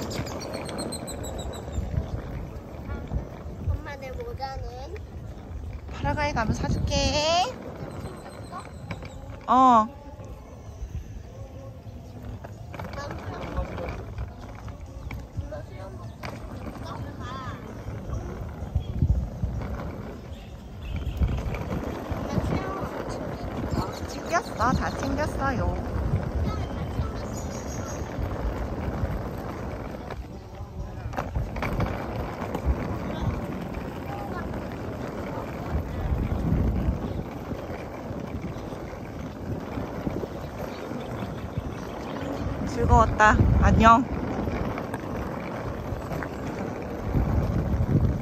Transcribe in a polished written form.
엄마 내 모자는? 파라과이 가면 사줄게. 어. 챙겼어. 다 챙겼어요. 즐거웠다. 안녕.